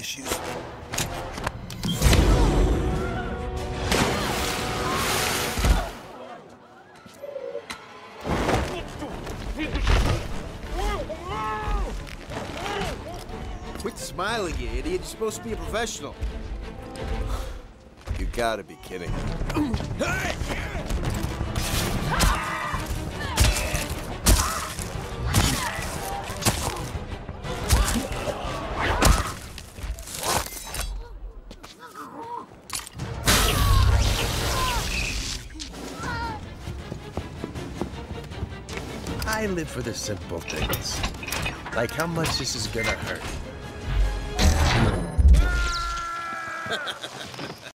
issues. Quit smiling, you idiot. You're supposed to be a professional. You gotta be kidding me. I live for the simple things. Like how much this is gonna hurt.